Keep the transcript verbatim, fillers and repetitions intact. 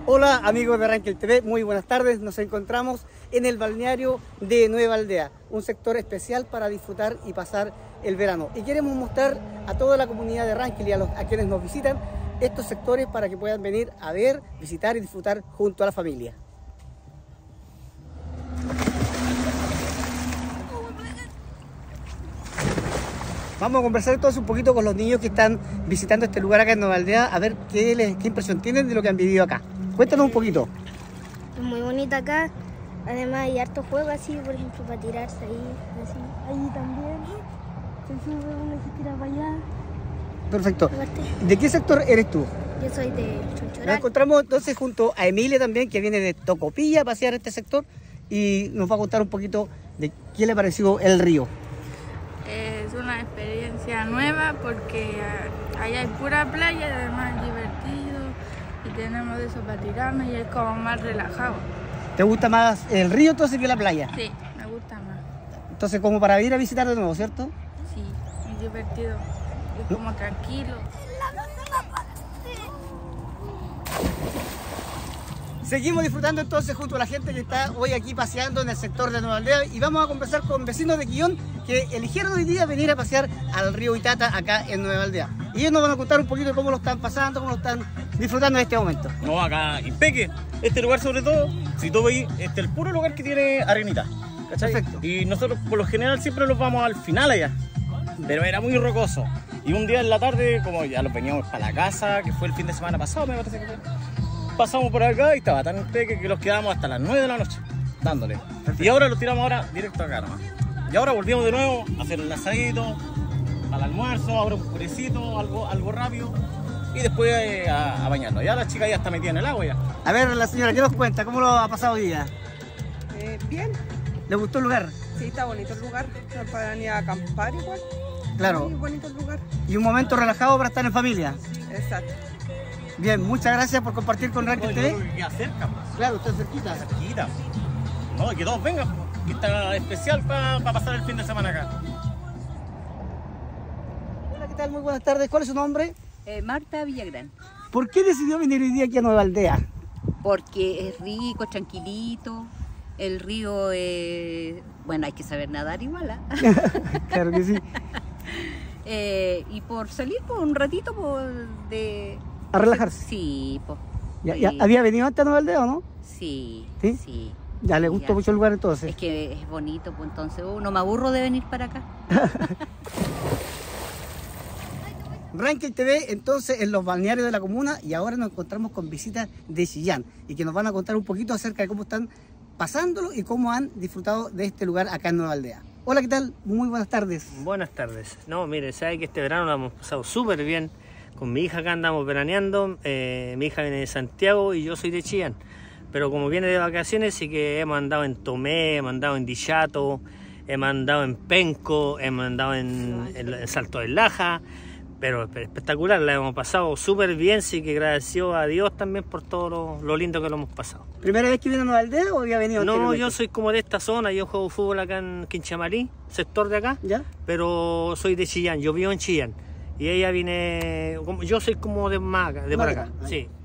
Hola amigos de Ranking T V, muy buenas tardes. Nos encontramos en el balneario de Nueva Aldea, un sector especial para disfrutar y pasar el verano. Y queremos mostrar a toda la comunidad de Ranking y a, los, a quienes nos visitan estos sectores para que puedan venir a ver, visitar y disfrutar junto a la familia. Vamos a conversar entonces un poquito con los niños que están visitando este lugar acá en Nueva Aldea, a ver qué, les, qué impresión tienen de lo que han vivido acá. Cuéntanos un poquito. Es muy bonita acá, además hay harto juego así, por ejemplo, para tirarse ahí, así. Ahí también, se sube uno, se tira para allá. Perfecto. ¿De qué sector eres tú? Yo soy de Chonchoral. Nos encontramos entonces junto a Emilia también, que viene de Tocopilla a pasear este sector y nos va a contar un poquito de qué le pareció el río. Es una experiencia nueva porque allá hay pura playa y además es divertido y tenemos eso para tirarnos y es como más relajado. ¿Te gusta más el río entonces que la playa? Sí, me gusta más. Entonces como para ir a visitar de nuevo, ¿cierto? Sí, es divertido, es como tranquilo. Seguimos disfrutando entonces junto a la gente que está hoy aquí paseando en el sector de Nueva Aldea y vamos a conversar con vecinos de Quillón que eligieron hoy día venir a pasear al río Itata acá en Nueva Aldea. Y ellos nos van a contar un poquito de cómo lo están pasando, cómo lo están disfrutando en este momento. No, acá impeque. Este lugar sobre todo, si tú veis, este es el puro lugar que tiene arenita. ¿Cachai? Perfecto. Y nosotros por lo general siempre los vamos al final allá. Pero era muy rocoso. Y un día en la tarde, como ya los veníamos para la casa, que fue el fin de semana pasado, me parece que fue. Pasamos por acá y estaba tan impeque que los quedamos hasta las nueve de la noche, dándole. Perfecto. Y ahora los tiramos ahora directo acá nomás. Y ahora volvimos de nuevo a hacer el asadito, al almuerzo, ahora un purecito, algo, algo rápido. Y después eh, a, a bañarnos. Ya la chica ya está metida en el agua ya. A ver, la señora, ¿qué nos cuenta? ¿Cómo lo ha pasado hoy día? Eh, bien, ¿Le gustó el lugar? sí, está bonito el lugar, para venir a acampar igual. Claro. Muy bonito el lugar, Y un momento relajado para estar en familia. exacto. Bien, muchas gracias por compartir con Ranking No, T yo V. creo que queda cerca, pues. Claro, usted cerquita. Cerquita. No, que todos vengan, pues. Y está especial para pa pasar el fin de semana acá. Hola, ¿qué tal? Muy buenas tardes. ¿Cuál es su nombre? Eh, Marta Villagrán, ¿Por qué decidió venir hoy día aquí a Nueva Aldea? porque es rico, tranquilito, el río, eh, bueno, hay que saber nadar igual, ¿ah? Claro que sí. Eh, y por salir por un ratito por de... ¿A relajarse? Sí, pues. ¿Ya, ya había venido antes a Nueva Aldea o no? Sí, ¿Sí? sí. Ya le gustó Ya. mucho el lugar entonces. Es que es bonito, pues entonces uh, no me aburro de venir para acá. Ranking T V entonces en los balnearios de la comuna y ahora nos encontramos con visitas de Chillán y que nos van a contar un poquito acerca de cómo están pasándolo y cómo han disfrutado de este lugar acá en Nueva Aldea. Hola, ¿qué tal? Muy buenas tardes. Buenas tardes. No, mire, sabe que este verano lo hemos pasado súper bien. Con mi hija acá andamos veraneando. Eh, mi hija viene de Santiago y yo soy de Chillán. Pero como viene de vacaciones, sí que hemos andado en Tomé, hemos andado en Dichato, hemos andado en Penco, hemos andado en, en, en Salto del Laja. Pero espectacular, la hemos pasado súper bien, sí que agradecido a Dios también por todo lo, lo lindo que lo hemos pasado. ¿Primera vez que viene a Nueva Aldea o había venido No, anteriormente? yo soy como de esta zona, yo juego fútbol acá en Quinchamalí, sector de acá, ¿Ya? pero soy de Chillán, yo vivo en Chillán. Y ella viene, como- yo soy como de más acá, de por Más acá, acá, ahí. sí.